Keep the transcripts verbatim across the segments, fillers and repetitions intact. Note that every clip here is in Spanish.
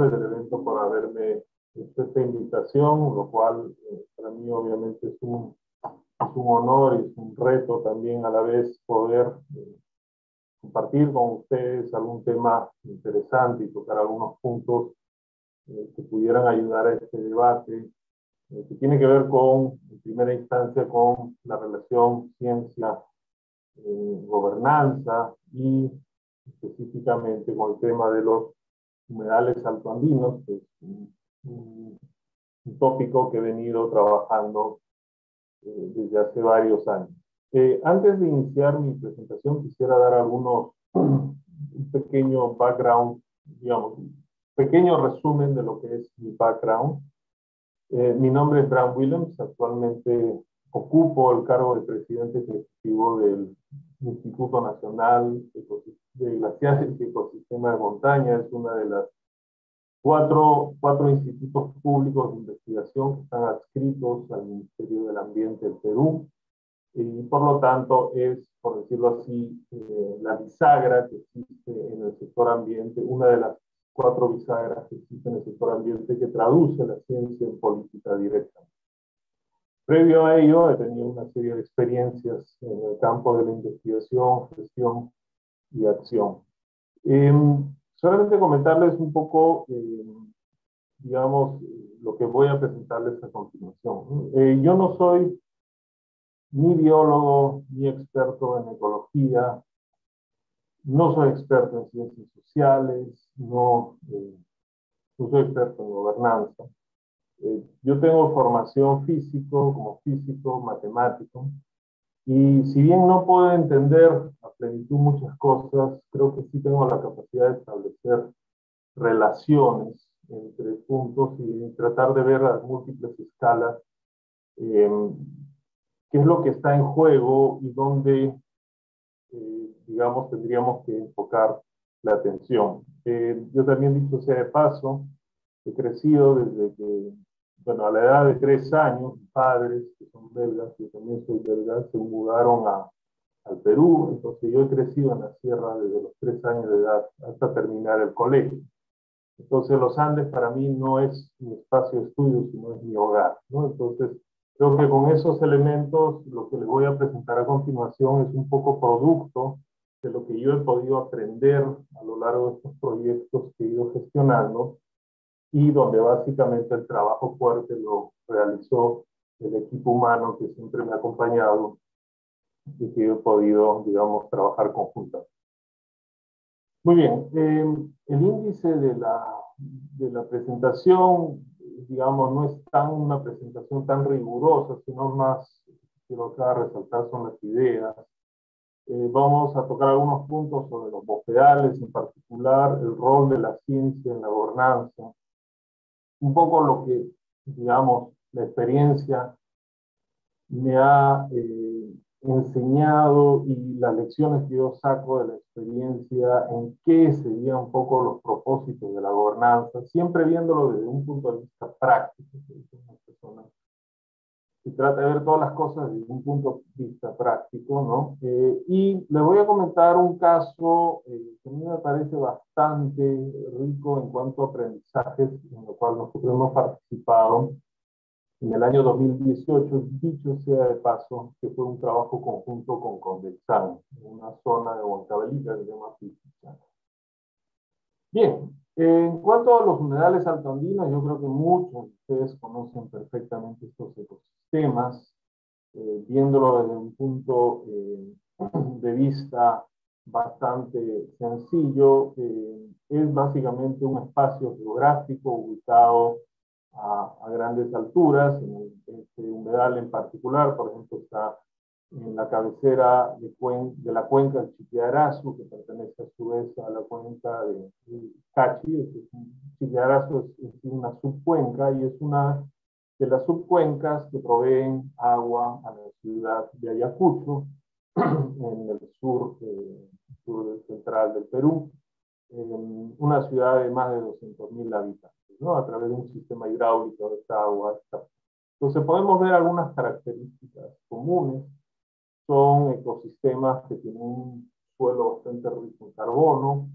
organizadores del evento por haberme hecho esta invitación, lo cual eh, para mí obviamente es un, es un honor y es un reto también a la vez poder eh, compartir con ustedes algún tema interesante y tocar algunos puntos eh, que pudieran ayudar a este debate, eh, que tiene que ver con, en primera instancia, con la relación ciencia eh, gobernanza y específicamente con el tema de los humedales altoandinos, que es un, un, un tópico que he venido trabajando eh, desde hace varios años. Eh, antes de iniciar mi presentación, quisiera dar algunos, un pequeño background, digamos, un pequeño resumen de lo que es mi background. Eh, mi nombre es Bram Willems, actualmente ocupo el cargo de presidente ejecutivo del Instituto Nacional de Glaciares y Ecosistemas de Montaña. Es una de las cuatro, cuatro institutos públicos de investigación que están adscritos al Ministerio del Ambiente del Perú. Y por lo tanto es, por decirlo así, eh, la bisagra que existe en el sector ambiente, una de las cuatro bisagras que existen en el sector ambiente que traduce la ciencia en política directa. Previo a ello, he tenido una serie de experiencias en el campo de la investigación, gestión y acción. Eh, solamente comentarles un poco, eh, digamos, lo que voy a presentarles a continuación. Eh, yo no soy ni biólogo, ni experto en ecología, no soy experto en ciencias sociales, no, eh, no soy experto en gobernanza. Eh, yo tengo formación físico, como físico, matemático, y si bien no puedo entender a plenitud muchas cosas, creo que sí tengo la capacidad de establecer relaciones entre puntos y tratar de ver a múltiples escalas eh, qué es lo que está en juego y dónde, eh, digamos, tendríamos que enfocar la atención. Eh, yo también, dicho sea de paso, he crecido desde que, bueno, a la edad de tres años, mis padres, que son belgas, yo también soy belga, se mudaron a, al Perú, entonces yo he crecido en la sierra desde los tres años de edad hasta terminar el colegio. Entonces los Andes para mí no es mi espacio de estudio, sino es mi hogar, ¿no? Entonces creo que con esos elementos lo que les voy a presentar a continuación es un poco producto de lo que yo he podido aprender a lo largo de estos proyectos que he ido gestionando y donde básicamente el trabajo fuerte lo realizó el equipo humano que siempre me ha acompañado y que yo he podido, digamos, trabajar conjuntamente. Muy bien, eh, el índice de la, de la presentación, digamos, no es tan una presentación tan rigurosa, sino más, quiero acá resaltar son las ideas. Eh, vamos a tocar algunos puntos sobre los bofedales, en particular el rol de la ciencia en la gobernanza, un poco lo que, digamos, la experiencia me ha eh, enseñado y las lecciones que yo saco de la experiencia en qué serían un poco los propósitos de la gobernanza, siempre viéndolo desde un punto de vista práctico. Se trata de ver todas las cosas desde un punto de vista práctico, ¿no? Eh, y les voy a comentar un caso eh, que a mí me parece bastante rico en cuanto a aprendizajes, en el cual nosotros hemos participado en el año dos mil dieciocho, dicho sea de paso, que fue un trabajo conjunto con Condexan, en una zona de Huancavelica que se llama Pichichán. Bien, eh, en cuanto a los humedales altoandinos, yo creo que muchos de ustedes conocen perfectamente estos ecosistemas, eh, viéndolo desde un punto eh, de vista bastante sencillo, eh, es básicamente un espacio geográfico ubicado a, a grandes alturas. En este humedal en particular, por ejemplo, está en la cabecera de, cuen de la cuenca del Chiquiarazu, que pertenece a su vez a la cuenca de, de Cachi. Chiquiarazu es, es una subcuenca y es una de las subcuencas que proveen agua a la ciudad de Ayacucho, en el sur, eh, sur central del Perú, en una ciudad de más de doscientos mil habitantes, ¿no? A través de un sistema hidráulico de esta agua. Esta. Entonces podemos ver algunas características comunes. Son ecosistemas que tienen un suelo bastante rico en carbono,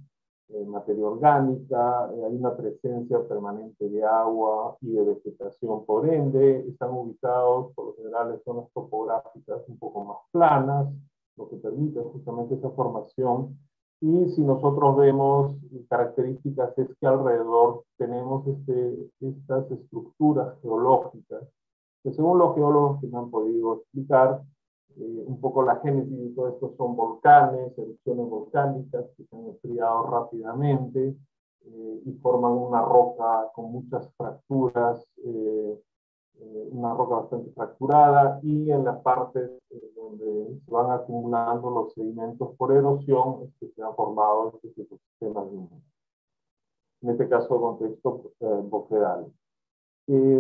eh, materia orgánica, eh, hay una presencia permanente de agua y de vegetación, por ende, están ubicados por lo general en zonas topográficas un poco más planas, lo que permite justamente esa formación. Y si nosotros vemos características es que alrededor tenemos este, estas estructuras geológicas, que según los geólogos que me han podido explicar, eh, un poco la génesis de todo esto son volcanes, erupciones volcánicas que se han enfriado rápidamente eh, y forman una roca con muchas fracturas, eh, eh, una roca bastante fracturada, y en las partes eh, donde se van acumulando los sedimentos por erosión es que se han formado estos ecosistemas de humedad. En este caso, contexto eh, boquedal. Eh,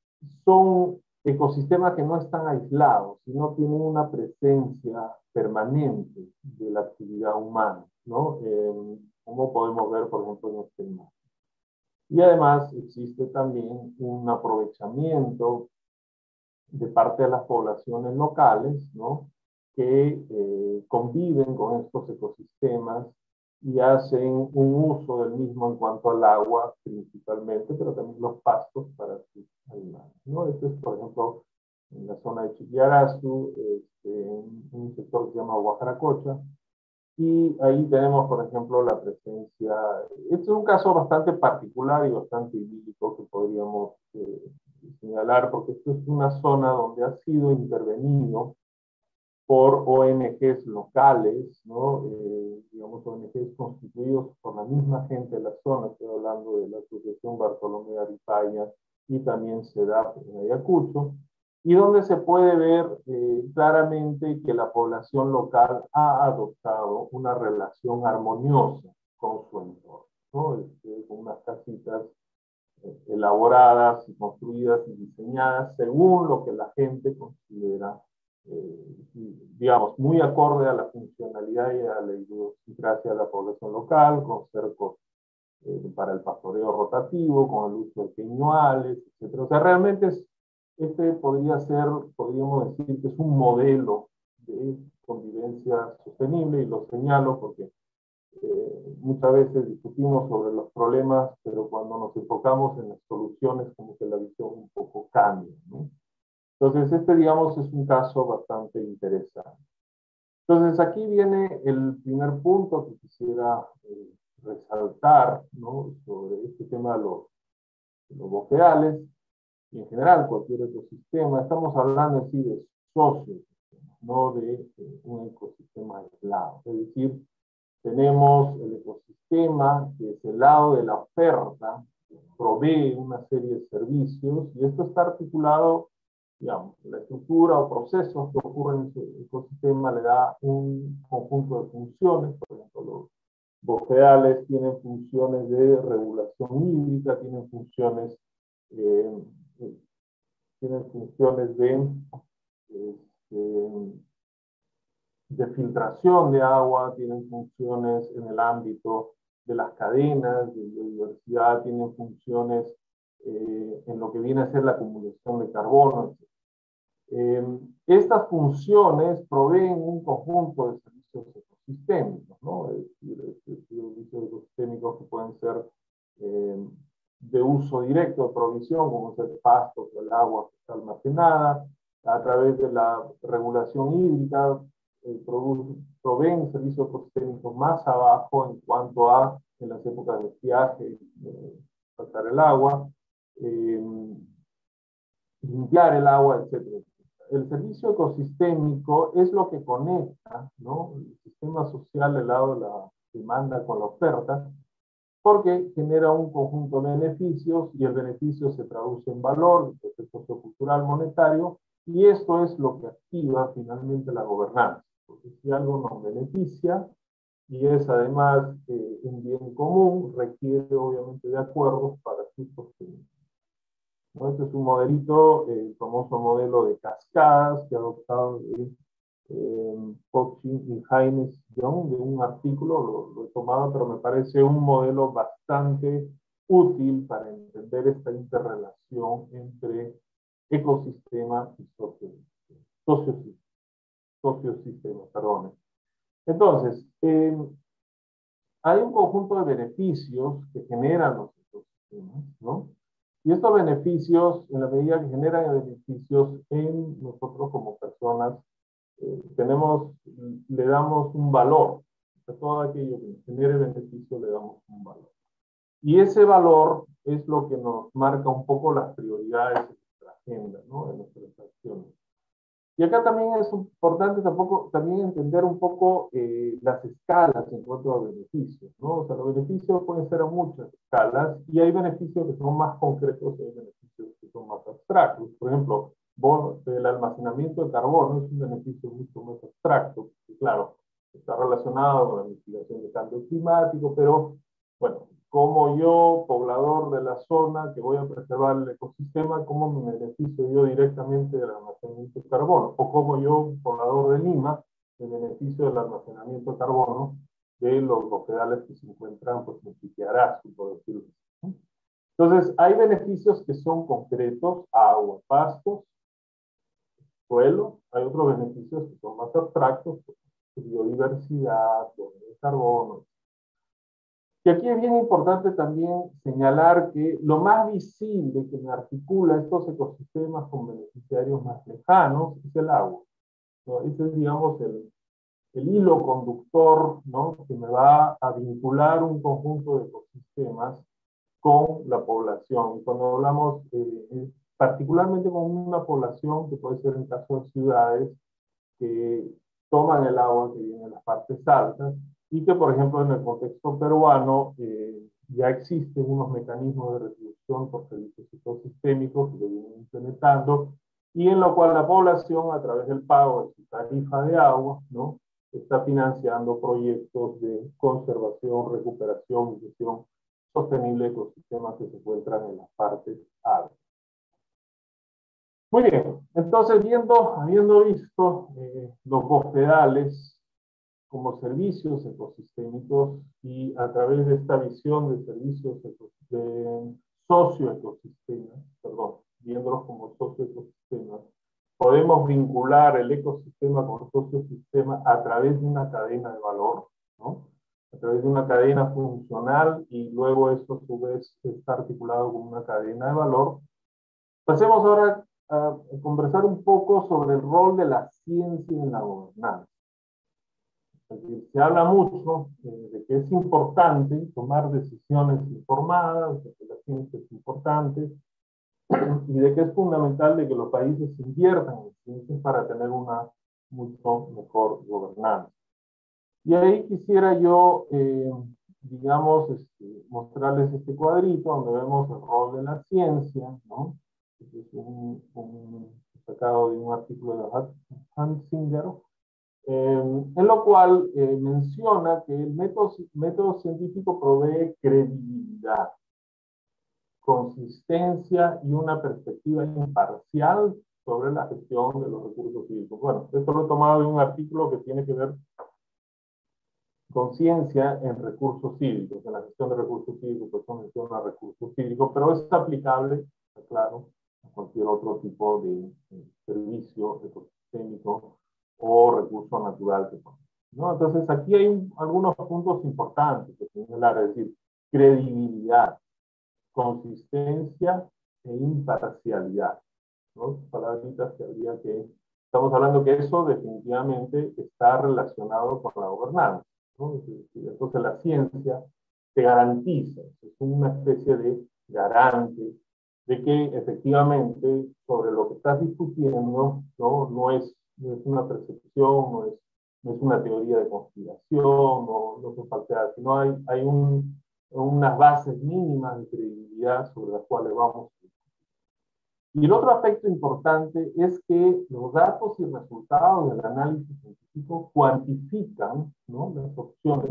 son ecosistemas que no están aislados, sino tienen una presencia permanente de la actividad humana, ¿no? Eh, como podemos ver, por ejemplo, en este imagen. Y además existe también un aprovechamiento de parte de las poblaciones locales, ¿no? Que eh, conviven con estos ecosistemas y hacen un uso del mismo en cuanto al agua principalmente, pero también los pastos para sus animales, ¿no? Esto es, por ejemplo, en la zona de Chiquiarazu, este, en un sector que se llama Guajaracocha, y ahí tenemos, por ejemplo, la presencia. Este es un caso bastante particular y bastante idílico que podríamos eh, señalar, porque esto es una zona donde ha sido intervenido por O N Ges locales, ¿no? Eh, digamos, O N Ges constituidos por la misma gente de la zona. Estoy hablando de la Asociación Bartolomé de Aripaya y también SEDAP en Ayacucho, y donde se puede ver eh, claramente que la población local ha adoptado una relación armoniosa con su entorno, ¿no? Este, con unas casitas eh, elaboradas y construidas y diseñadas según lo que la gente considera, eh, digamos, muy acorde a la funcionalidad y a la idiosincrasia de la población local, con cercos eh, para el pastoreo rotativo, con el uso de peñuales, etcétera. O sea, realmente es, este podría ser, podríamos decir que es un modelo de convivencia sostenible, y lo señalo porque eh, muchas veces discutimos sobre los problemas, pero cuando nos enfocamos en las soluciones, como que la visión un poco cambia, ¿no? Entonces, este, digamos, es un caso bastante interesante. Entonces, aquí viene el primer punto que quisiera eh, resaltar, ¿no? Sobre este tema de los, de los bosquedales, y en general cualquier ecosistema. Estamos hablando así de sociosistemas, no de eh, un ecosistema aislado. Es decir, tenemos el ecosistema, que es el lado de la oferta, que provee una serie de servicios, y esto está articulado, digamos, la estructura o procesos que ocurren en ese ecosistema le da un conjunto de funciones. Por ejemplo, los bosquedales tienen funciones de regulación hídrica, tienen funciones, eh, tienen funciones de, este, de filtración de agua, tienen funciones en el ámbito de las cadenas de biodiversidad, tienen funciones eh, en lo que viene a ser la acumulación de carbono, etcétera. Eh, estas funciones proveen un conjunto de servicios ecosistémicos, ¿no? Es decir, servicios ecosistémicos que pueden ser eh, de uso directo de provisión, como ser el pasto, el agua que está almacenada, a través de la regulación hídrica, eh, proveen servicios ecosistémicos más abajo en cuanto a, en las épocas de estiaje, eh, sacar el agua, eh, limpiar el agua, etcétera. El servicio ecosistémico es lo que conecta, ¿no?, el sistema social del lado de la demanda con la oferta, porque genera un conjunto de beneficios, y el beneficio se traduce en valor, el proceso sociocultural monetario, y esto es lo que activa finalmente la gobernanza. Porque si algo nos beneficia, y es además eh, un bien común, requiere obviamente de acuerdos para su sostenimiento. ¿No? Este es un modelito, el famoso modelo de cascadas que ha adoptado eh, eh, Pochin y James Young de un artículo, lo, lo he tomado, pero me parece un modelo bastante útil para entender esta interrelación entre ecosistema y sociosistema. Sociosistema, sociosistema, perdón. Entonces, eh, hay un conjunto de beneficios que generan los ecosistemas, ¿no? Y estos beneficios, en la medida que generan beneficios en nosotros como personas, eh, tenemos, le damos un valor. A todo aquello que nos genere beneficio le damos un valor. Y ese valor es lo que nos marca un poco las prioridades de nuestra agenda, ¿no? De nuestras acciones. Y acá también es importante tampoco, también entender un poco eh, las escalas en cuanto a beneficios, ¿no? O sea, los beneficios pueden ser a muchas escalas y hay beneficios que son más concretos y hay beneficios que son más abstractos. Por ejemplo, vos, el almacenamiento de carbono es un beneficio mucho más abstracto, porque, claro, está relacionado con la mitigación del cambio climático, pero bueno, como yo, poblador de la zona, que voy a preservar el ecosistema, cómo me beneficio yo directamente del almacenamiento de carbono, o como yo, poblador de Lima, me beneficio del almacenamiento de carbono de los bofedales que se encuentran pues, en Tiquiarazu, por decirlo así. Entonces, hay beneficios que son concretos, agua, pastos, suelo, hay otros beneficios que son más abstractos, biodiversidad, de carbono. Y aquí es bien importante también señalar que lo más visible que me articula estos ecosistemas con beneficiarios más lejanos es el agua, ¿no? Ese es, digamos, el, el hilo conductor, ¿no? Que me va a vincular un conjunto de ecosistemas con la población. Y cuando hablamos eh, particularmente con una población, que puede ser en caso de ciudades, que toman el agua que viene de las partes altas, y que, por ejemplo, en el contexto peruano eh, ya existen unos mecanismos de retribución por servicios ecosistémicos que se vienen implementando, y en lo cual la población, a través del pago de su tarifa de agua, ¿no? Está financiando proyectos de conservación, recuperación y gestión sostenible de ecosistemas que se encuentran en las partes altas. Muy bien, entonces viendo, habiendo visto eh, los bofedales como servicios ecosistémicos y a través de esta visión de servicios de socioecosistemas, perdón, viéndolos como socioecosistemas, podemos vincular el ecosistema con el sociosistema a través de una cadena de valor, ¿no? A través de una cadena funcional y luego esto a su vez está articulado con una cadena de valor. Pasemos ahora a conversar un poco sobre el rol de la ciencia en la gobernanza. Se habla mucho eh, de que es importante tomar decisiones informadas, de que la ciencia es importante y de que es fundamental de que los países inviertan en ciencia para tener una mucho mejor gobernanza. Y ahí quisiera yo, eh, digamos, este, mostrarles este cuadrito donde vemos el rol de la ciencia, ¿no? Este es un, un, sacado de un artículo de Hans Singer, Eh, en lo cual eh, menciona que el método, método científico provee credibilidad, consistencia y una perspectiva imparcial sobre la gestión de los recursos hídricos. Bueno, esto lo he tomado de un artículo que tiene que ver con ciencia en recursos hídricos, en la gestión de recursos hídricos, pues no menciona recursos hídricos, pero es aplicable, claro, a cualquier otro tipo de, de servicio ecosistémico o recurso natural que ponemos, ¿no? Entonces aquí hay un, algunos puntos importantes que señalar, es decir, credibilidad, consistencia e imparcialidad, ¿no? Palabritas que habría que, estamos hablando que eso definitivamente está relacionado con la gobernanza, ¿no? Entonces la ciencia te garantiza, es una especie de garante de que efectivamente sobre lo que estás discutiendo no, no es no es una percepción, no es, no es una teoría de conspiración, no, no son falsedades, sino hay, hay un, unas bases mínimas de credibilidad sobre las cuales vamos. Y el otro aspecto importante es que los datos y resultados del análisis científico cuantifican, ¿no?, las opciones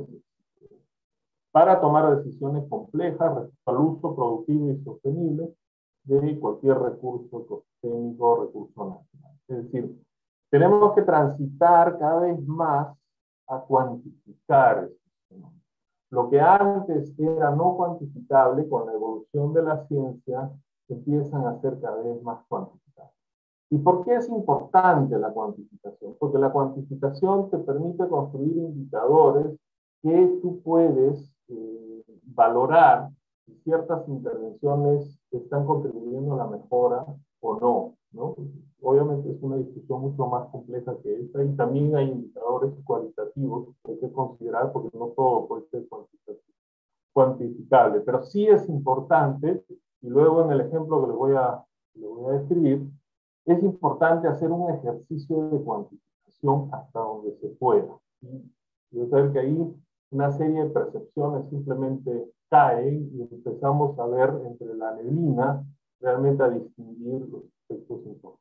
para tomar decisiones complejas respecto al uso productivo y sostenible de cualquier recurso ecosistémico o recurso natural. Es decir, tenemos que transitar cada vez más a cuantificar estos fenómenos. Lo que antes era no cuantificable, con la evolución de la ciencia, empiezan a ser cada vez más cuantificables. ¿Y por qué es importante la cuantificación? Porque la cuantificación te permite construir indicadores que tú puedes eh, valorar si ciertas intervenciones están contribuyendo a la mejora o no, ¿no? Obviamente es una discusión mucho más compleja que esta, y también hay indicadores cualitativos que hay que considerar, porque no todo puede ser cuantificable, pero sí es importante, y luego en el ejemplo que les voy a, les voy a describir, es importante hacer un ejercicio de cuantificación hasta donde se pueda. Y yo saber que ahí una serie de percepciones simplemente caen y empezamos a ver entre la neblina realmente a distinguir los aspectos importantes.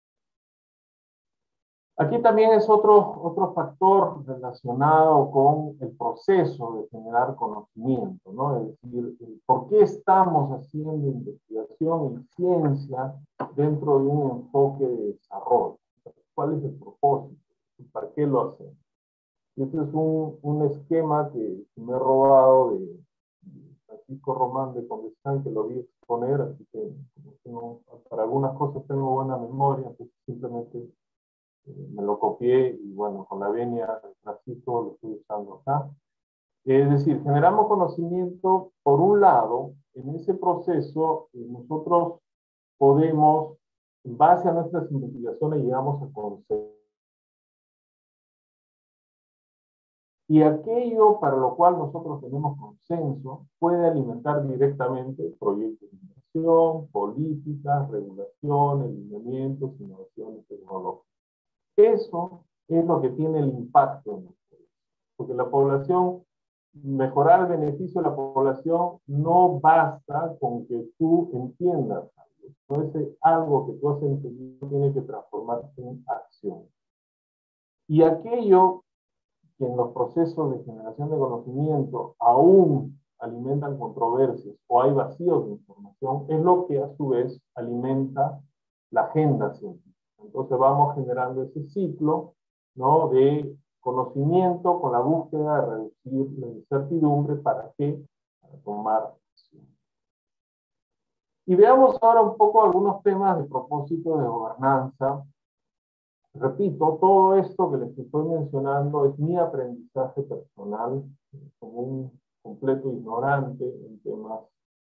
Aquí también es otro, otro factor relacionado con el proceso de generar conocimiento, ¿no? Es decir, ¿por qué estamos haciendo investigación y ciencia dentro de un enfoque de desarrollo? ¿Cuál es el propósito? ¿Para qué lo hacemos? Y este es un, un esquema que, que me he robado de, de Francisco Román de Condestán, que lo vi exponer, así que no, para algunas cosas tengo buena memoria, pues simplemente me lo copié y bueno, con la venia de Francisco lo estoy usando acá. Es decir, generamos conocimiento, por un lado, en ese proceso nosotros podemos, en base a nuestras investigaciones, llegamos a conocer. Y aquello para lo cual nosotros tenemos consenso puede alimentar directamente proyectos de inversión, políticas, regulaciones, lineamientos, innovaciones tecnológicas. Eso es lo que tiene el impacto en nosotros. Porque la población, mejorar el beneficio de la población no basta con que tú entiendas algo. No es algo que tú has entendido, tiene que transformarse en acción. Y aquello que en los procesos de generación de conocimiento aún alimentan controversias o hay vacíos de información, es lo que a su vez alimenta la agenda científica. Entonces vamos generando ese ciclo, ¿no?, de conocimiento con la búsqueda de reducir la incertidumbre. ¿Para qué? Para tomar acción. Y veamos ahora un poco algunos temas de propósito de gobernanza. Repito, todo esto que les estoy mencionando es mi aprendizaje personal, como un completo ignorante en temas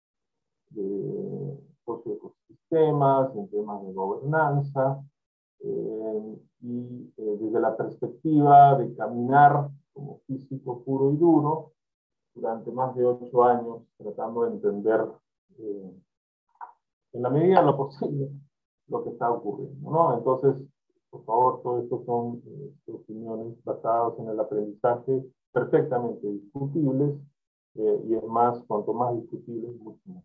de socioecosistemas, en temas de gobernanza, eh, y eh, desde la perspectiva de caminar como físico puro y duro durante más de ocho años, tratando de entender eh, en la medida de lo posible lo que está ocurriendo, ¿no? Entonces, por favor, todo esto son eh, opiniones basadas en el aprendizaje perfectamente discutibles, eh, y es más, cuanto más discutibles, mucho mejor.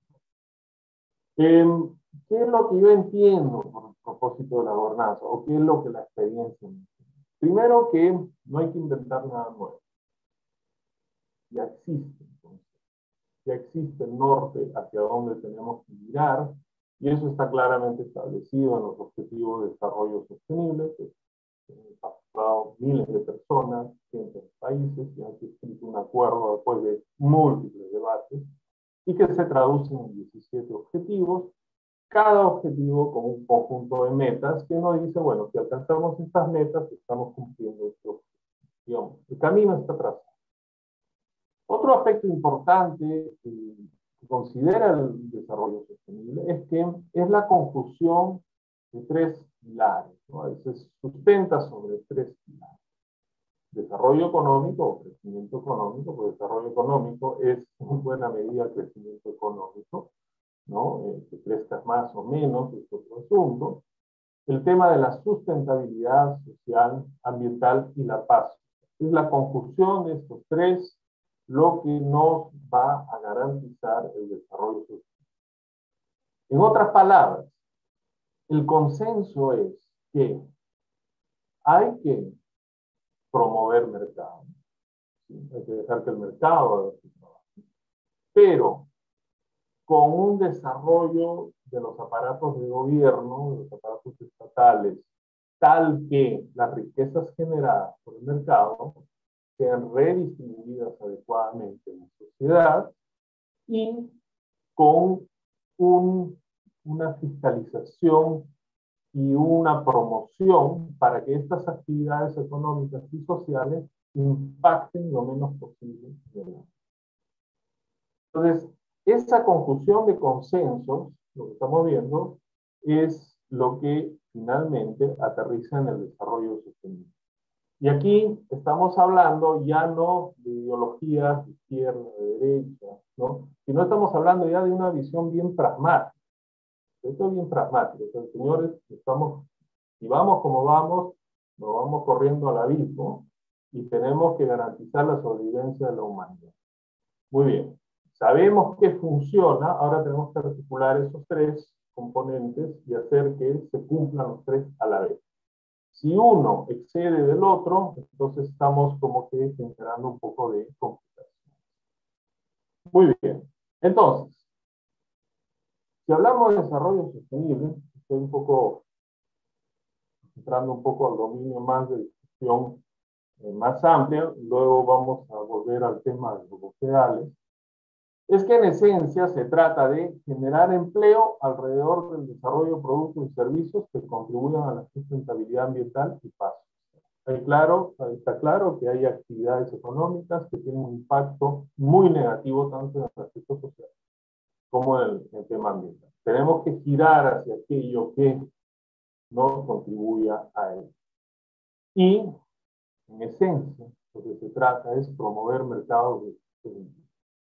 Eh, ¿Qué es lo que yo entiendo por el propósito de la gobernanza? ¿O qué es lo que la experiencia me enseña? Primero, que no hay que inventar nada nuevo. Ya existe, entonces. Ya existe el norte hacia donde tenemos que mirar, y eso está claramente establecido en los Objetivos de Desarrollo Sostenible, que han pasado miles de personas, cientos de países, y han escrito un acuerdo después de múltiples debates, y que se traducen en diecisiete objetivos, cada objetivo con un conjunto de metas que nos dice, bueno, si alcanzamos estas metas, estamos cumpliendo este objetivo. El camino está trazado. Otro aspecto importante eh, que considera el desarrollo sostenible es que es la conjunción de tres pilares, ¿no? Se sustenta sobre tres pilares. Desarrollo económico o crecimiento económico, porque desarrollo económico es en buena medida crecimiento económico, ¿no? Eh, que crezcas más o menos es otro asunto. El tema de la sustentabilidad social, ambiental y la paz. Es la conjunción de estos tres lo que nos va a garantizar el desarrollo social. En otras palabras, el consenso es que hay que promover mercado, ¿sí? Hay que dejar que el mercado haga su trabajo, pero con un desarrollo de los aparatos de gobierno, de los aparatos estatales, tal que las riquezas generadas por el mercado sean redistribuidas adecuadamente en la sociedad, y con un, una fiscalización y una promoción para que estas actividades económicas y sociales impacten lo menos posible en el ambiente. Entonces, esa conjunción de consensos, lo que estamos viendo, es lo que finalmente aterriza en el desarrollo sostenible. Y aquí estamos hablando ya no de ideologías de izquierda, de derecha, ¿no? Sino estamos hablando ya de una visión bien pragmática. Esto es bien pragmático. Entonces, señores, estamos, si vamos como vamos, nos vamos corriendo al abismo y tenemos que garantizar la sobrevivencia de la humanidad. Muy bien. Sabemos que funciona, ahora tenemos que articular esos tres componentes y hacer que se cumplan los tres a la vez. Si uno excede del otro, entonces estamos como que generando un poco de complicación. Muy bien. Entonces, si hablamos de desarrollo sostenible, estoy un poco entrando un poco al dominio más de discusión eh, más amplia, luego vamos a volver al tema de los ideales. Es que en esencia se trata de generar empleo alrededor del desarrollo de productos y servicios que contribuyan a la sustentabilidad ambiental y paz. Hay claro, está claro que hay actividades económicas que tienen un impacto muy negativo tanto en el aspecto social como en el, en el tema ambiental. Tenemos que girar hacia aquello que no contribuya a ello. Y, en esencia, lo que se trata es promover mercados de sostenibilidad.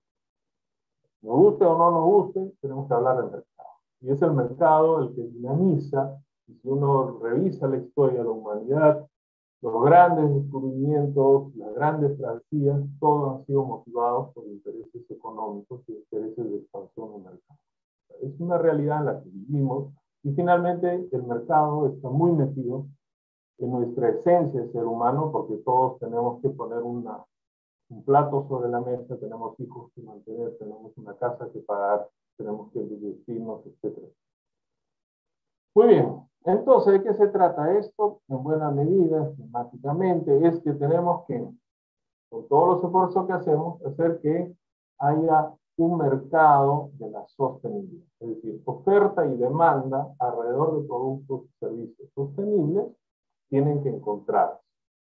Nos guste o no nos guste, tenemos que hablar del mercado. Y es el mercado el que dinamiza, y si uno revisa la historia de la humanidad, los grandes descubrimientos, las grandes travesías, todos han sido motivados por intereses económicos y intereses de expansión del mercado. Es una realidad en la que vivimos y finalmente el mercado está muy metido en nuestra esencia de ser humano porque todos tenemos que poner una, un plato sobre la mesa, tenemos hijos que mantener, tenemos una casa que pagar, tenemos que vestirnos, etcétera. Muy bien, entonces, ¿de qué se trata esto? En buena medida, esquemáticamente, es que tenemos que, con todos los esfuerzos que hacemos, hacer que haya un mercado de la sostenibilidad. Es decir, oferta y demanda alrededor de productos y servicios sostenibles tienen que encontrarse.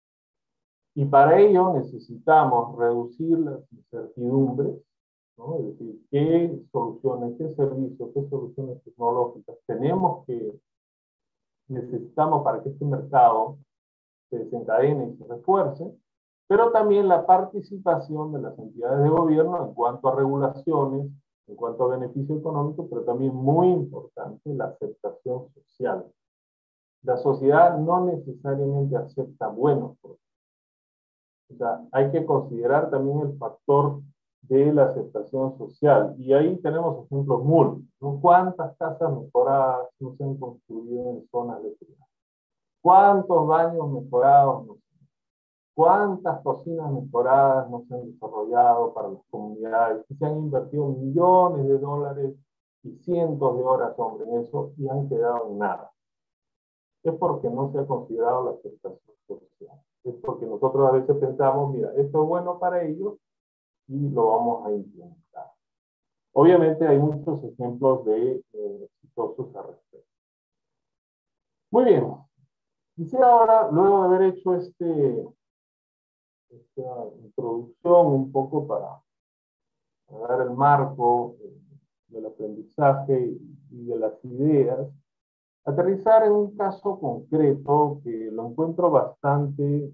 Y para ello necesitamos reducir las incertidumbres, ¿no? Es decir, qué soluciones, qué servicios, qué soluciones tecnológicas tenemos que, necesitamos para que este mercado se desencadene y se refuerce, pero también la participación de las entidades de gobierno en cuanto a regulaciones, en cuanto a beneficio económico, pero también muy importante la aceptación social. La sociedad no necesariamente acepta buenos productos. O sea, hay que considerar también el factor de la aceptación social. Y ahí tenemos ejemplos múltiples, ¿no? ¿Cuántas casas mejoradas no se han construido en zonas de ciudad? ¿Cuántos baños mejorados no se han? ¿Cuántas cocinas mejoradas no se han desarrollado para las comunidades? Se han invertido millones de dólares y cientos de horas, hombre, en eso y han quedado en nada. Es porque no se ha considerado la aceptación social. Es porque nosotros a veces pensamos, mira, esto es bueno para ellos y lo vamos a implementar. Obviamente hay muchos ejemplos de eh, exitosos al respecto. Muy bien. Quisiera ahora, luego de haber hecho este, esta introducción un poco para, para dar el marco eh, del aprendizaje y de las ideas, aterrizar en un caso concreto que lo encuentro bastante,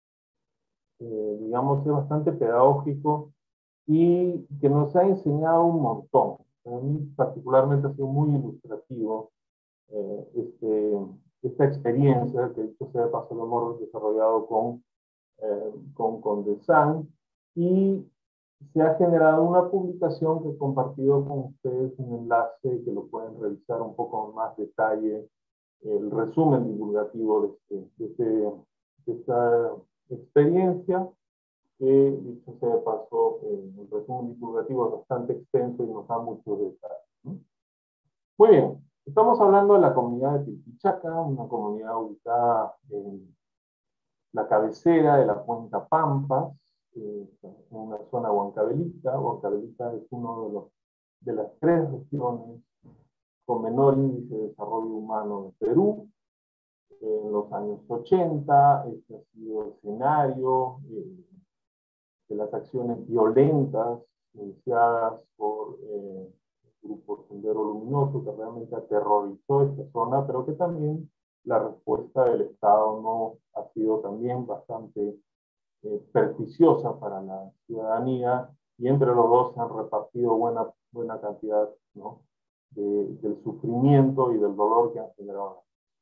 eh, digamos, es bastante pedagógico y que nos ha enseñado un montón. Para mí particularmente ha sido muy ilustrativo eh, este, esta experiencia que dicho sea de paso lo hemos desarrollado con, eh, con, con Desan y se ha generado una publicación que he compartido con ustedes, un enlace que lo pueden revisar un poco más detalle, el resumen divulgativo de, este, de, este, de esta experiencia, que dicho sea de paso, eh, el resumen divulgativo es bastante extenso y nos da muchos detalles, ¿no? Muy bien, estamos hablando de la comunidad de Pilpichaca, una comunidad ubicada en la cabecera de la Cuenca Pampas, eh, en una zona huancavelica. Huancavelica es uno de, los, de las tres regiones con menor índice de desarrollo humano de Perú. en los años ochenta. Este ha sido escenario eh, de las acciones violentas iniciadas por eh, el grupo Sendero Luminoso, que realmente aterrorizó esta zona, pero que también la respuesta del Estado no ha sido también bastante eh, perniciosa para la ciudadanía, y entre los dos se han repartido buena, buena cantidad, ¿no?, de, del sufrimiento y del dolor que han generado.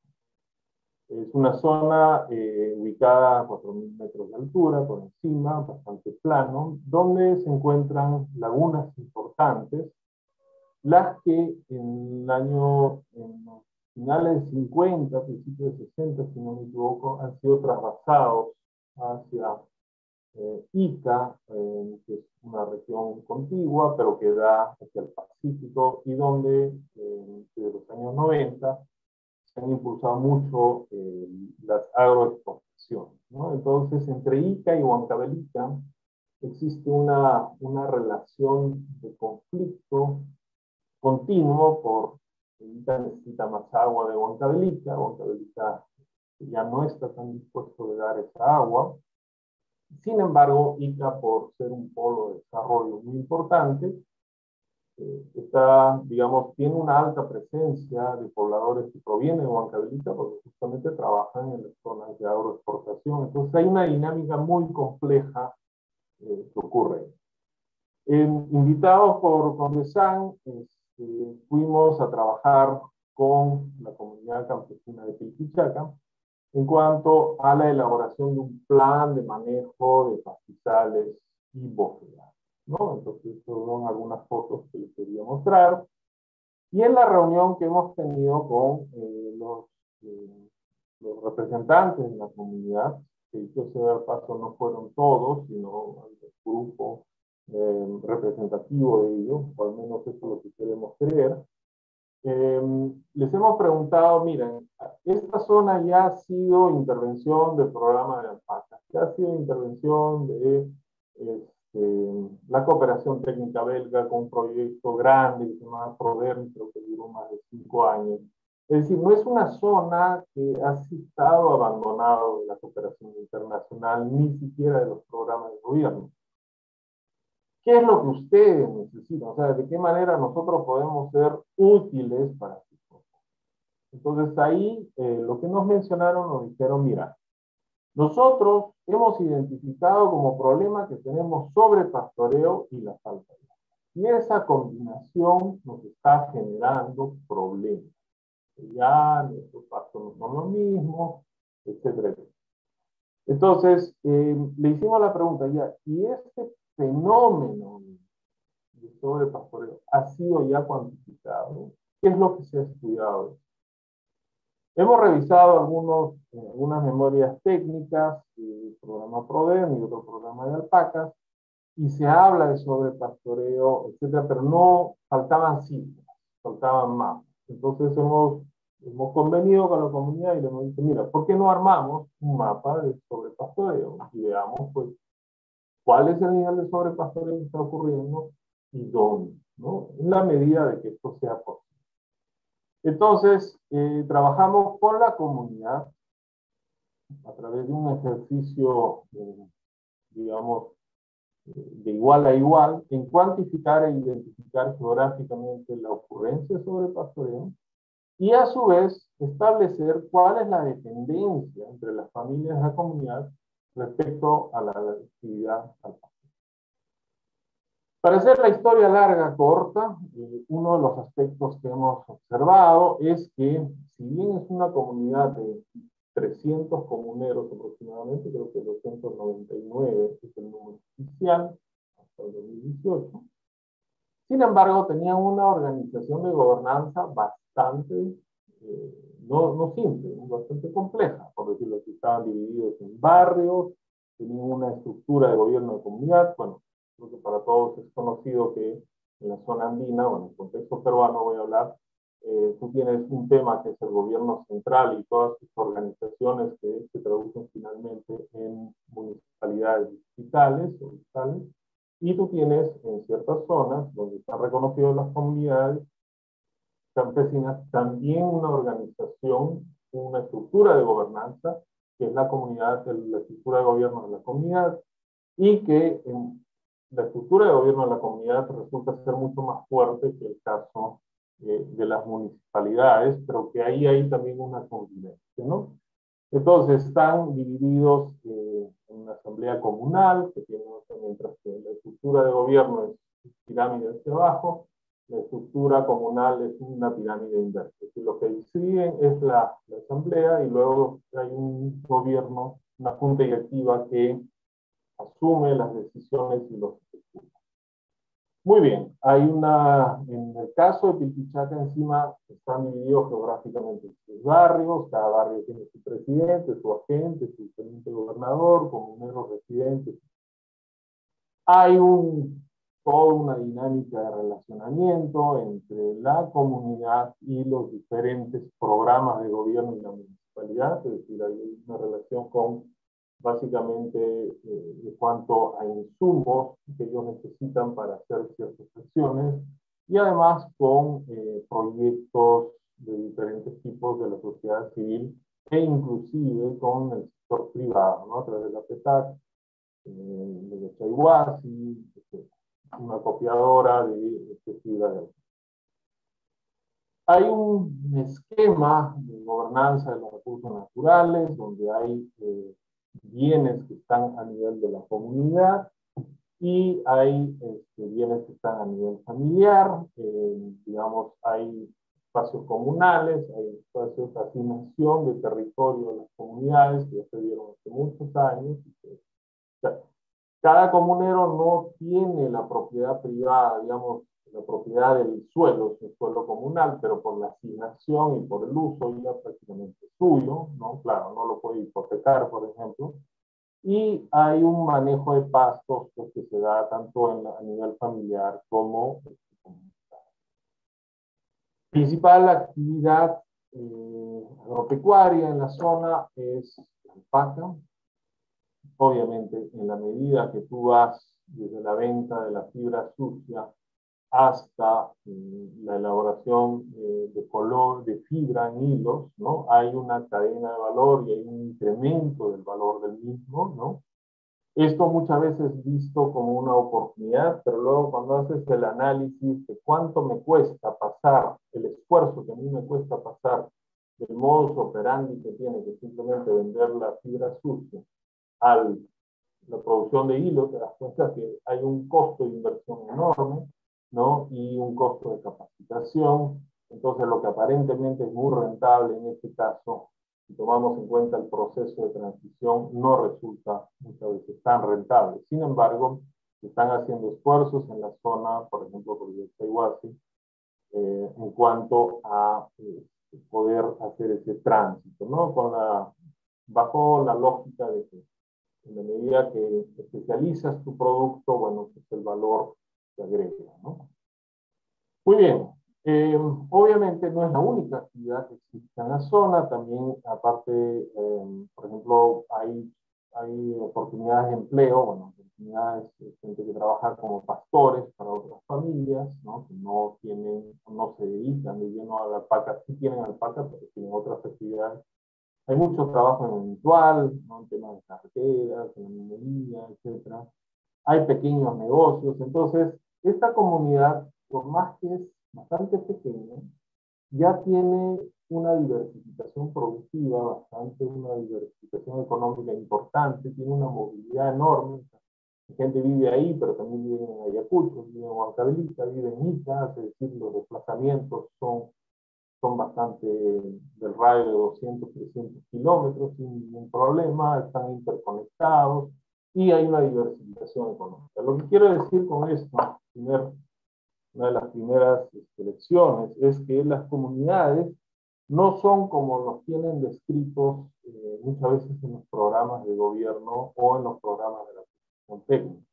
Es una zona eh, ubicada a cuatro mil metros de altura, por encima, bastante plano, donde se encuentran lagunas importantes, las que en el año, en los finales de cincuenta, principios de sesenta, si no me equivoco, han sido trasvasados hacia eh, Ica, eh, que es una región contigua, pero que da hacia el Pacífico, y donde eh, desde los años noventa se han impulsado mucho eh, las agroexportaciones, ¿no? Entonces, entre Ica y Huancavelica existe una, una relación de conflicto continuo por Ica necesita más agua de Huancavelica, Huancavelica ya no está tan dispuesto a dar esa agua. Sin embargo, Ica, por ser un polo de desarrollo muy importante, eh, está, digamos, tiene una alta presencia de pobladores que provienen de Huancavelica porque justamente trabajan en las zonas de agroexportación. Entonces hay una dinámica muy compleja eh, que ocurre. Eh, invitados por Condesan, este, fuimos a trabajar con la comunidad campesina de Pilquichaca en cuanto a la elaboración de un plan de manejo de pastizales y bóvedas, ¿no? Entonces, son algunas fotos que les quería mostrar. Y en la reunión que hemos tenido con eh, los, eh, los representantes de la comunidad, que dicho sea de paso no fueron todos, sino el grupo eh, representativo de ellos, o al menos eso es lo que queremos creer. Eh, les hemos preguntado, miren, esta zona ya ha sido intervención del programa de alpacas, ya ha sido intervención de este, la cooperación técnica belga con un proyecto grande que se llama Prodern, creo que duró más de cinco años. Es decir, no es una zona que ha estado abandonada de la cooperación internacional, ni siquiera de los programas de gobierno. ¿Qué es lo que ustedes necesitan? O sea, ¿de qué manera nosotros podemos ser útiles para sus cosas? Entonces ahí eh, lo que nos mencionaron, nos dijeron, mira, nosotros hemos identificado como problema que tenemos sobrepastoreo y la falta de agua. Y esa combinación nos está generando problemas. Ya nuestros pastos no son lo mismo, etcétera. Entonces, eh, le hicimos la pregunta ya, ¿y este fenómeno de sobrepastoreo ha sido ya cuantificado? ¿Qué es lo que se ha estudiado? Hemos revisado algunos, eh, algunas memorias técnicas, el programa Prodern y otro programa de alpacas, y se habla de sobrepastoreo, etcétera, pero no faltaban cifras, faltaban mapas. Entonces hemos, hemos convenido con la comunidad y le hemos dicho, mira, ¿por qué no armamos un mapa de sobrepastoreo? Y veamos, pues, cuál es el nivel de sobrepastoreo que está ocurriendo y dónde, ¿no? En la medida de que esto sea posible. Entonces, eh, trabajamos con la comunidad a través de un ejercicio, eh, digamos, de igual a igual, en cuantificar e identificar geográficamente la ocurrencia de sobrepastoreo y a su vez establecer cuál es la dependencia entre las familias de la comunidad respecto a la actividad alpacas. Para hacer la historia larga, corta, eh, uno de los aspectos que hemos observado es que, si bien es una comunidad de trescientos comuneros aproximadamente, creo que doscientos noventa y nueve es el número oficial, hasta el dos mil dieciocho, sin embargo, tenían una organización de gobernanza bastante, eh, no, no simple, bastante compleja, por decirlo así. Estaban divididos en barrios, tenían una estructura de gobierno de comunidad. Bueno, creo que para todos es conocido que en la zona andina, o en el contexto peruano voy a hablar, eh, tú tienes un tema que es el gobierno central y todas sus organizaciones que se traducen finalmente en municipalidades distritales o distritales, y tú tienes en ciertas zonas donde están reconocidas las comunidades campesinas también una organización una estructura de gobernanza, que es la comunidad, la estructura de gobierno de la comunidad, y que en la estructura de gobierno de la comunidad resulta ser mucho más fuerte que el caso eh, de las municipalidades, pero que ahí hay también una convivencia, ¿no? Entonces están divididos eh, en una asamblea comunal, que tiene, mientras que la estructura de gobierno es pirámide hacia abajo, la estructura comunal es una pirámide inversa. Y lo que deciden es la, la asamblea y luego hay un gobierno, una junta directiva que asume las decisiones y los ejecuta. Muy bien, hay una, en el caso de Pilpichaca encima están divididos geográficamente en sus barrios, cada barrio tiene su presidente, su agente, su teniente gobernador, comuneros residentes. Hay un, toda una dinámica de relacionamiento entre la comunidad y los diferentes programas de gobierno y la municipalidad, es decir, hay una relación con básicamente eh, de cuanto a insumos que ellos necesitan para hacer ciertas acciones y además con eh, proyectos de diferentes tipos de la sociedad civil e inclusive con el sector privado, ¿no? A través de la PETAC, eh, de Chayhuasi, una copiadora de, de fibra de auto. Hay un esquema de gobernanza de los recursos naturales donde hay eh, bienes que están a nivel de la comunidad y hay este, bienes que están a nivel familiar, eh, digamos, hay espacios comunales, hay espacios de asignación de territorio de las comunidades que ya se dieron hace muchos años. O sea, cada comunero no tiene la propiedad privada, digamos, la propiedad del suelo, es un suelo comunal, pero por la asignación y por el uso ya prácticamente suyo, ¿no? Claro, no lo puede hipotecar, por ejemplo. Y hay un manejo de pastos pues, que se da tanto en la, a nivel familiar como comunitario. Principal actividad eh, agropecuaria en la zona es la alpaca. Obviamente, en la medida que tú vas desde la venta de la fibra sucia hasta eh, la elaboración eh, de color, de fibra en hilos, ¿no? Hay una cadena de valor y hay un incremento del valor del mismo, ¿no? Esto muchas veces es visto como una oportunidad, pero luego cuando haces el análisis de cuánto me cuesta pasar, el esfuerzo que a mí me cuesta pasar del modus operandi que tiene, que simplemente vender la fibra sucia, a la producción de hilo, te das cuenta que hay un costo de inversión enorme, ¿no? Y un costo de capacitación. Entonces, lo que aparentemente es muy rentable en este caso, si tomamos en cuenta el proceso de transición, no resulta muchas veces tan rentable. Sin embargo, se están haciendo esfuerzos en la zona, por ejemplo, por el Chayhuasi, eh, en cuanto a eh, poder hacer ese tránsito, ¿no? Con la, bajo la lógica de que en la medida que especializas tu producto, bueno, pues el valor se agrega, ¿no? Muy bien. Eh, obviamente no es la única actividad que existe en la zona, también aparte, eh, por ejemplo, hay, hay oportunidades de empleo, bueno, oportunidades de gente que trabaja como pastores para otras familias, ¿no? Que no tienen, no se dedican de lleno a la alpaca, sí tienen alpaca, pero tienen otras actividades. Hay mucho trabajo en eventual, ¿no? En temas de carreteras, en la minería, etcétera. Hay pequeños negocios, entonces esta comunidad, por más que es bastante pequeña, ya tiene una diversificación productiva bastante, una diversificación económica importante, tiene una movilidad enorme. La gente vive ahí, pero también vive en Ayacucho, vive en Huancavelica, vive en Ica, es decir, los desplazamientos son, son bastante del radio de doscientos, trescientos kilómetros sin ningún problema, están interconectados y hay una diversificación económica. Lo que quiero decir con esto, primer, una de las primeras este, lecciones, es que las comunidades no son como los tienen descritos eh, muchas veces en los programas de gobierno o en los programas de la construcción técnica,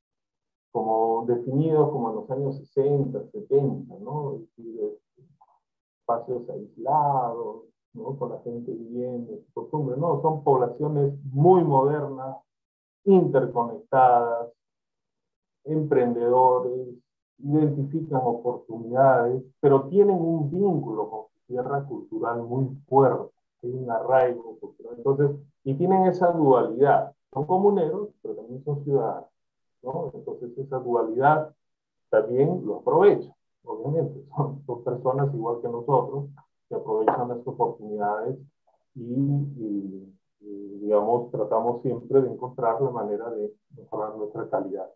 como definidos como en los años sesenta, setenta, ¿no? Es decir, espacios aislados, ¿no? Con la gente viviendo, su costumbre, no, son poblaciones muy modernas, interconectadas, emprendedores, identifican oportunidades, pero tienen un vínculo con su tierra cultural muy fuerte, hay un arraigo cultural. Entonces, y tienen esa dualidad. Son comuneros, pero también son ciudadanos, ¿no? Entonces, esa dualidad también lo aprovechan, obviamente. Son, son personas igual que nosotros que aprovechan las oportunidades y, y, y, digamos, tratamos siempre de encontrar la manera de mejorar nuestra calidad.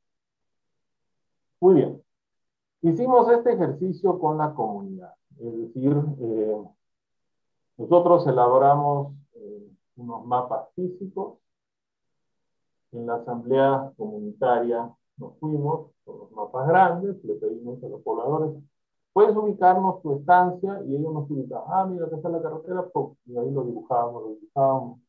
Muy bien. Hicimos este ejercicio con la comunidad, es decir, eh, nosotros elaboramos eh, unos mapas físicos. En la asamblea comunitaria nos fuimos con los mapas grandes, le pedimos a los pobladores, puedes ubicarnos tu estancia, y ellos nos ubicaban, ah, mira, acá está la carretera, y ahí lo dibujábamos, lo dibujábamos.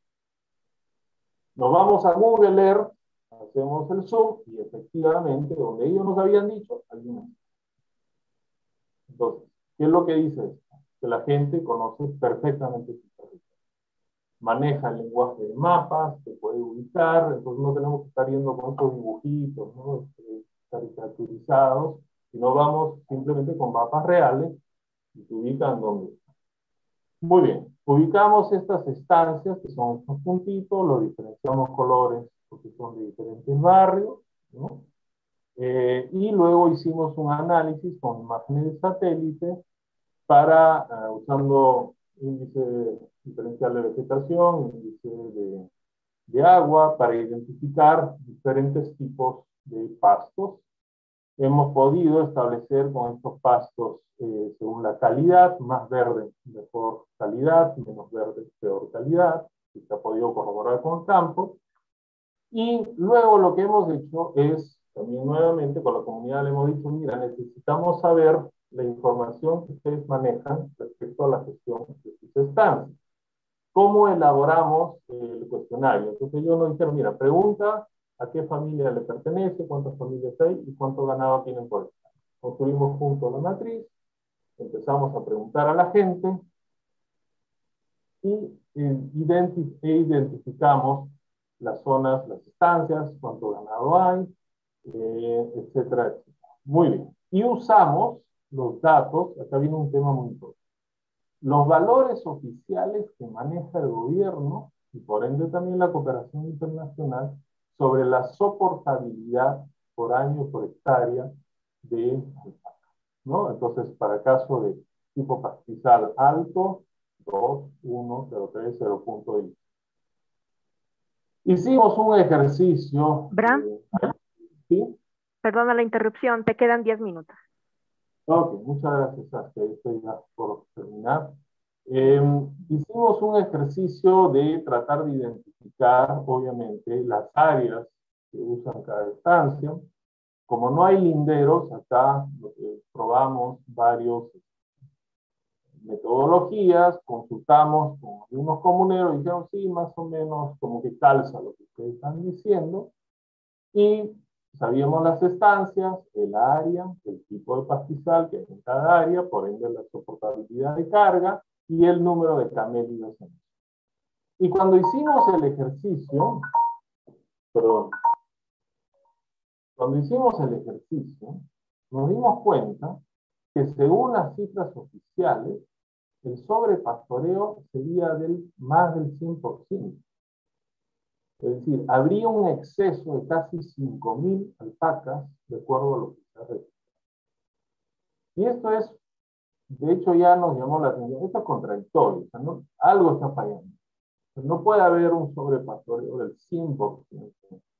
Nos vamos a Google Earth, hacemos el zoom, y efectivamente, donde ellos nos habían dicho, hay una. Entonces, ¿qué es lo que dice esto? Que la gente conoce perfectamente su territorio. Maneja el lenguaje de mapas, se puede ubicar, entonces no tenemos que estar yendo con estos dibujitos, ¿no? Este, caricaturizados, sino vamos simplemente con mapas reales y se ubican donde. Muy bien, ubicamos estas estancias, que son estos puntitos, los diferenciamos colores porque son de diferentes barrios, ¿no? Eh, y luego hicimos un análisis con imágenes de satélite para, uh, usando índice diferencial de vegetación, índice de, de agua, para identificar diferentes tipos de pastos. Hemos podido establecer con estos pastos, eh, según la calidad, más verde, mejor calidad, menos verde, peor calidad, y se ha podido corroborar con el campo. Y luego lo que hemos hecho es, también nuevamente con la comunidad le hemos dicho, mira, necesitamos saber la información que ustedes manejan respecto a la gestión de sus estancias. ¿Cómo elaboramos el cuestionario? Entonces ellos nos dijeron, mira, pregunta a qué familia le pertenece, cuántas familias hay y cuánto ganado tienen por estancia. Construimos junto a la matriz, empezamos a preguntar a la gente y eh, identif e identificamos las zonas, las estancias, cuánto ganado hay, eh, etcétera, etcétera. Muy bien. Y usamos los datos, acá viene un tema muy importante, los valores oficiales que maneja el gobierno y por ende también la cooperación internacional sobre la soportabilidad por año, por hectárea de alpaca, ¿no? Entonces, para caso de tipo pastizal alto, dos, uno, cero tres, cero punto uno. Hicimos un ejercicio. Bram, Eh, ¿sí? perdona la interrupción, te quedan diez minutos. Ok, muchas gracias, Saskia. Estoy ya por terminar. Eh, hicimos un ejercicio de tratar de identificar, obviamente, las áreas que usan cada estancia. Como no hay linderos, acá eh, probamos varios metodologías, consultamos con algunos comuneros y dijeron, sí, más o menos como que calza lo que ustedes están diciendo. Y sabíamos las estancias, el área, el tipo de pastizal que hay en cada área, por ende la soportabilidad de carga y el número de camélidos. Y cuando hicimos el ejercicio, perdón, cuando hicimos el ejercicio, nos dimos cuenta que según las cifras oficiales, el sobrepastoreo sería del más del cien por ciento. Es decir, habría un exceso de casi cinco mil alpacas, de acuerdo a lo que se ha registrado. Y esto es, de hecho ya nos llamó la atención, esto es contradictorio, o sea, ¿no? Algo está fallando. O sea, no puede haber un sobrepastoreo del cien por ciento.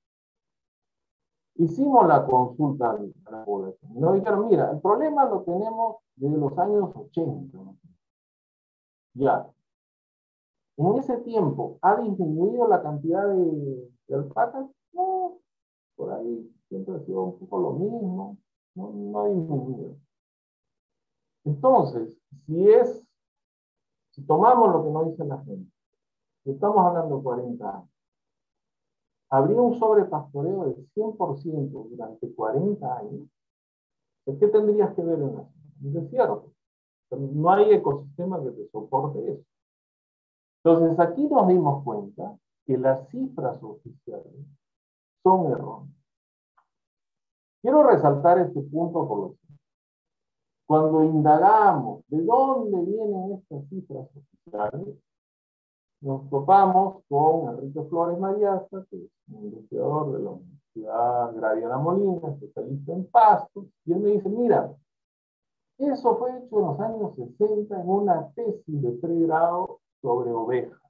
Hicimos la consulta a la población. Nos dijeron, mira, el problema lo tenemos desde los años ochenta. ¿No? Ya. En ese tiempo, ¿ha disminuido la cantidad de, de alpacas? No, por ahí siempre ha sido un poco lo mismo. No, no ha disminuido. Entonces, si es, si tomamos lo que nos dice la gente, estamos hablando de cuarenta años, habría un sobrepastoreo del cien por ciento durante cuarenta años, ¿qué tendrías que ver en la zona? Un desierto. No hay ecosistema que te soporte eso. Entonces, aquí nos dimos cuenta que las cifras oficiales son erróneas. Quiero resaltar este punto por lo siguiente. Cuando indagamos de dónde vienen estas cifras oficiales, nos topamos con Enrique Flores Mayasta, que es un investigador de la Universidad Graviana Molina, especialista en pastos, y él me dice, mira, eso fue hecho en los años sesenta en una tesis de pregrado sobre ovejas.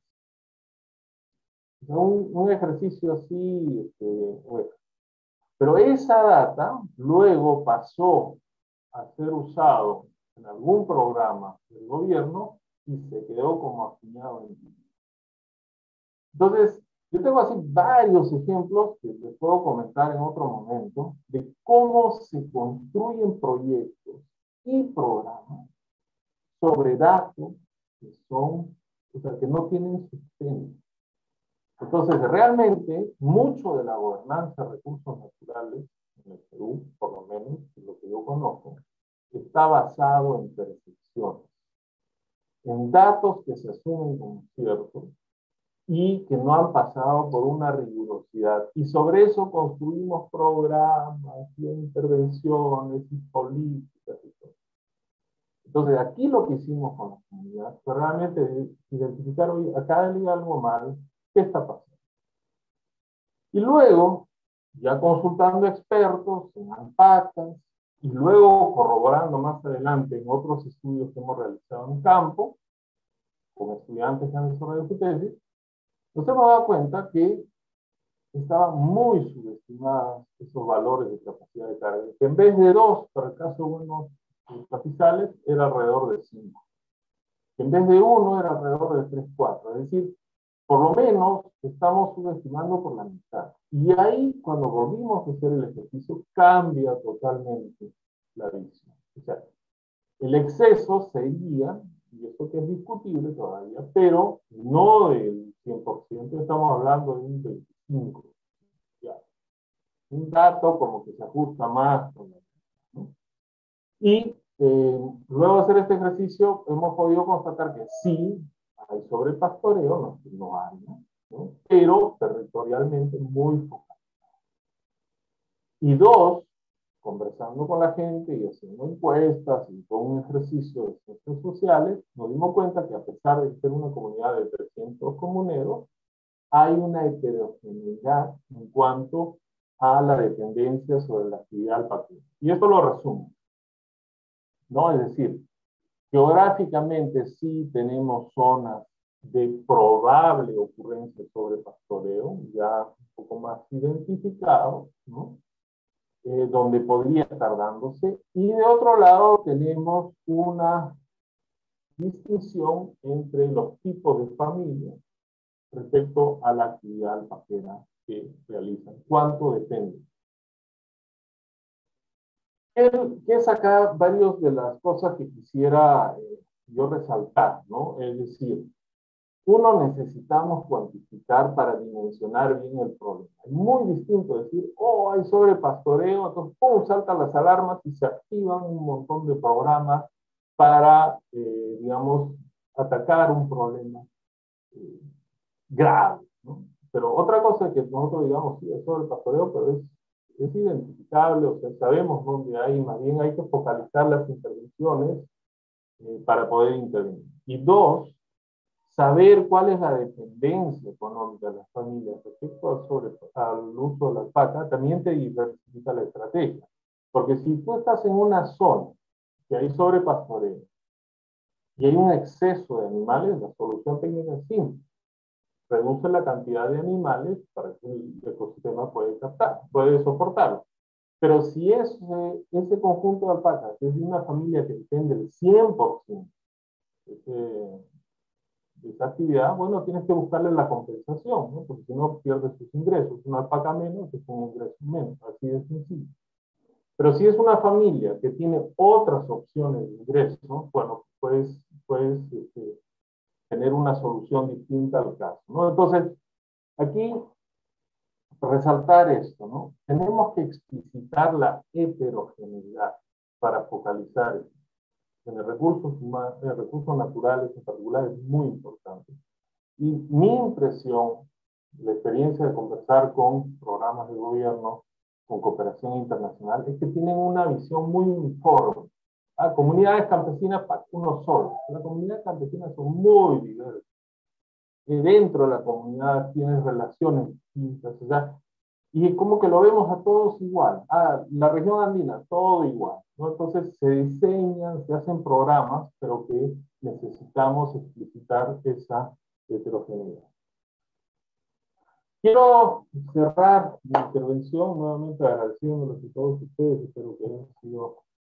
O sea, un, un ejercicio así, este, ovejas. Pero esa data luego pasó a ser usado en algún programa del gobierno y se quedó como acuñado en ti. Entonces, yo tengo así varios ejemplos que les puedo comentar en otro momento de cómo se construyen proyectos y programas sobre datos que son, o sea, que no tienen sustento. Entonces, realmente, mucho de la gobernanza de recursos naturales en el Perú, por lo menos, lo que yo conozco, está basado en percepciones, en datos que se asumen como ciertos y que no han pasado por una rigurosidad. Y sobre eso construimos programas y intervenciones y políticas y todo. Entonces, aquí lo que hicimos con la comunidad fue realmente identificar, oye, acá hay algo mal, ¿qué está pasando? Y luego, ya consultando expertos en alpacas, y luego corroborando más adelante en otros estudios que hemos realizado en campo, con estudiantes que han desarrollado su tesis, nos hemos dado cuenta que estaban muy subestimados esos valores de capacidad de carga, que en vez de dos, para el caso de unos pastizales, era alrededor de cinco. Que en vez de uno, era alrededor de tres, cuatro. Es decir, por lo menos estamos subestimando por la mitad. Y ahí, cuando volvimos a hacer el ejercicio, cambia totalmente la visión. O sea, el exceso sería, y esto que es discutible todavía, pero no del cien por ciento, estamos hablando de un veinticinco por ciento. Ya. Un dato como que se ajusta más con la, ¿no? Y eh, luego de hacer este ejercicio, hemos podido constatar que sí, hay sobrepastoreo, no, no hay, ¿no? ¿no? Pero territorialmente muy focalizado. Y dos, conversando con la gente y haciendo encuestas y todo un ejercicio de ciencias sociales, nos dimos cuenta que a pesar de ser una comunidad de trescientos comuneros, hay una heterogeneidad en cuanto a la dependencia sobre la actividad alpacuna. Y esto lo resumo, ¿no? Es decir, geográficamente sí tenemos zonas de probable ocurrencia sobre pastoreo, ya un poco más identificado, ¿no? Eh, donde podría estar dándose. Y de otro lado tenemos una distinción entre los tipos de familias respecto a la actividad alpaquera que realizan. ¿Cuánto depende? ¿Qué es acá varias de las cosas que quisiera eh, yo resaltar, ¿no? Es decir, uno, necesitamos cuantificar para dimensionar bien el problema. Es muy distinto decir, oh, hay sobrepastoreo, entonces, pum, saltan las alarmas y se activan un montón de programas para, eh, digamos, atacar un problema eh, grave, ¿no? Pero otra cosa es que nosotros digamos, sí, es sobrepastoreo, pero es, es identificable, o sea, sabemos dónde hay, más bien hay que focalizar las intervenciones eh, para poder intervenir. Y dos, saber cuál es la dependencia económica de las familias respecto al, sobre, al uso de la alpaca también te diversifica la estrategia. Porque si tú estás en una zona que hay sobrepastoreo y hay un exceso de animales, la solución técnica es simple. Reduce la cantidad de animales para que el ecosistema pueda captar, puede soportarlo. Pero si ese, ese conjunto de alpacas es de una familia que depende del cien por ciento ese, de esa actividad, bueno, tienes que buscarle la compensación, ¿no? Porque si no pierdes tus ingresos. Una alpaca menos es un ingreso menos, así de sencillo. Pero si es una familia que tiene otras opciones de ingreso, bueno, puedes, puedes este, tener una solución distinta al caso, ¿no? Entonces, aquí resaltar esto, ¿no? Tenemos que explicitar la heterogeneidad para focalizar esto. En el recursos, humanos, en recursos naturales en particular es muy importante. Y mi impresión, la experiencia de conversar con programas de gobierno, con cooperación internacional, es que tienen una visión muy uniforme. Ah, comunidades campesinas para uno solo. Las comunidades campesinas son muy diversas. eh, dentro de la comunidad tienes relaciones distintas, o sea, y como que lo vemos a todos igual. Ah, la región andina, todo igual, ¿no? Entonces se diseñan, se hacen programas, pero que necesitamos explicitar esa heterogeneidad. Quiero cerrar mi intervención nuevamente agradeciéndoles a todos ustedes, espero que hayan sido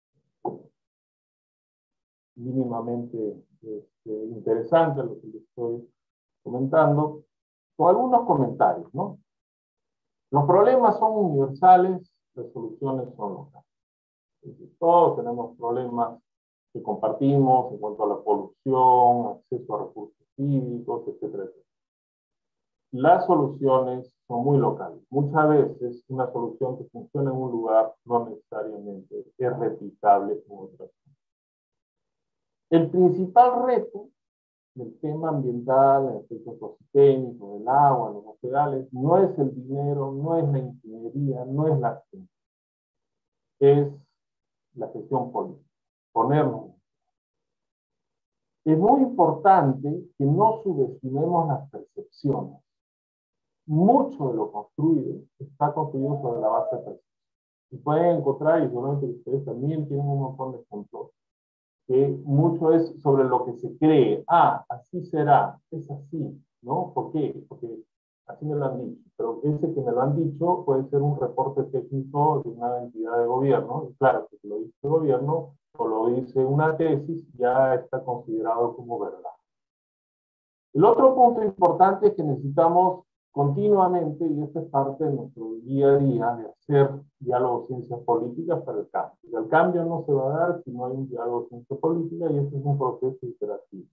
mínimamente este, interesante lo que les estoy comentando, con algunos comentarios, ¿no? Los problemas son universales, las soluciones son locales. Todos tenemos problemas que compartimos en cuanto a la polución, acceso a recursos hídricos, etcétera, etcétera. Las soluciones son muy locales. Muchas veces una solución que funciona en un lugar no necesariamente es replicable en otras. El principal reto del tema ambiental, el efecto ecosistémico, del agua, los materiales, no es el dinero, no es la ingeniería, no es la ciencia. Es la gestión política. Ponernos. Es muy importante que no subestimemos las percepciones. Mucho de lo construido está construido sobre la base de percepción. Y pueden encontrar, y seguramente ustedes también tienen un montón de ejemplos, que mucho es sobre lo que se cree. Ah, así será, es así, ¿no? ¿Por qué? Porque así me lo han dicho. Pero ese que me lo han dicho puede ser un reporte técnico de una entidad de gobierno. Y claro, si lo dice el gobierno o lo dice una tesis, ya está considerado como verdad. El otro punto importante es que necesitamos continuamente, y esta es parte de nuestro día a día, de hacer diálogo de ciencias políticas para el cambio. Y el cambio no se va a dar si no hay un diálogo de ciencia política, y este es un proceso iterativo.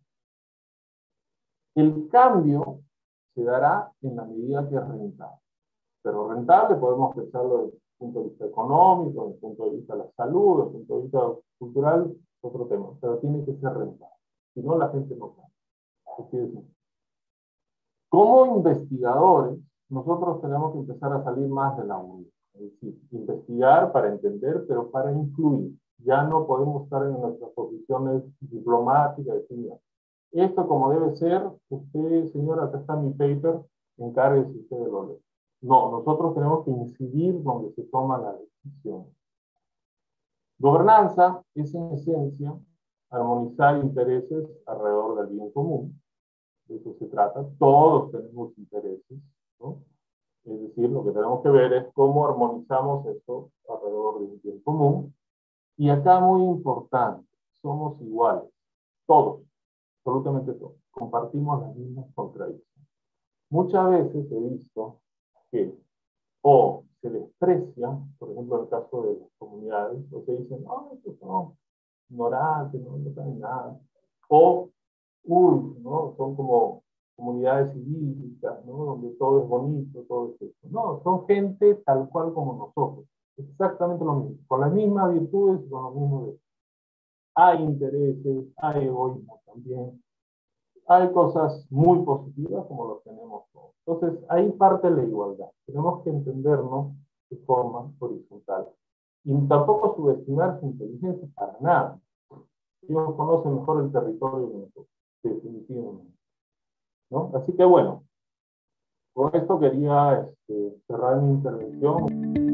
El cambio se dará en la medida que es rentable. Pero rentable podemos pensarlo desde el punto de vista económico, desde el punto de vista de la salud, desde el punto de vista cultural, es otro tema. Pero tiene que ser rentable. Si no, la gente no cambia. Así es. Como investigadores, nosotros tenemos que empezar a salir más de la aburrida. Es decir, investigar para entender, pero para incluir. Ya no podemos estar en nuestras posiciones diplomáticas, decir, esto como debe ser, usted, señora, acá está mi paper, encárguese usted de lo ley. No, nosotros tenemos que incidir donde se toma la decisión. Gobernanza es en esencia armonizar intereses alrededor del bien común. De eso se trata. Todos tenemos intereses, ¿no? Es decir, lo que tenemos que ver es cómo armonizamos esto alrededor de un bien común. Y acá muy importante, somos iguales, todos, absolutamente todos, compartimos las mismas contradicciones. Muchas veces he visto que o se desprecia, por ejemplo en el caso de las comunidades, o se dicen, no, estos son ignorantes, no, no saben nada, o uy, ¿no? Son como comunidades idílicas, ¿no? Donde todo es bonito, todo es eso. No, son gente tal cual como nosotros. Exactamente lo mismo. Con las mismas virtudes y con los mismos derechos. Hay intereses, hay egoísmo también. Hay cosas muy positivas como lo tenemos todos. Entonces, ahí parte la igualdad. Tenemos que entendernos de forma horizontal. Y tampoco subestimar su inteligencia para nada. Ellos conocen mejor el territorio que nosotros, definitivamente. ¿No? Así que bueno, con esto quería este, cerrar mi intervención.